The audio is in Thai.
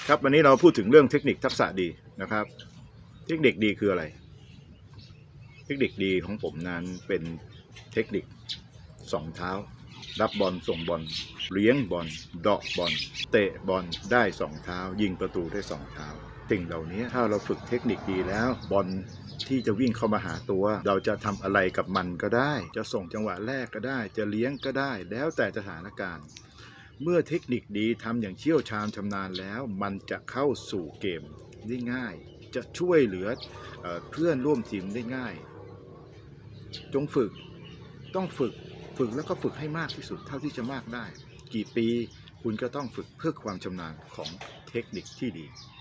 ครับวันนี้เราพูดถึงเรื่องเทคนิคทักษะดีนะครับเทคนิคดีคืออะไรเทคนิคดีของผมนั้นเป็นเทคนิค2 เท้ารับบอลส่งบอลเลี้ยงบอลเดาะบอลเตะบอลได้2 เท้ายิงประตูได้2 เท้าสิ่งเหล่านี้ถ้าเราฝึกเทคนิคดีแล้วบอลที่จะวิ่งเข้ามาหาตัวเราจะทำอะไรกับมันก็ได้จะส่งจังหวะแรกก็ได้จะเลี้ยงก็ได้แล้วแต่สถานการณ์เมื่อเทคนิคดีทำอย่างเชี่ยวชาญชำนาญแล้วมันจะเข้าสู่เกมได้ง่ายจะช่วยเหลือเพื่อนร่วมทีมได้ง่ายจงฝึกต้องฝึกแล้วก็ฝึกให้มากที่สุดเท่าที่จะมากได้กี่ปีคุณก็ต้องฝึกเพื่อความชำนาญของเทคนิคที่ดี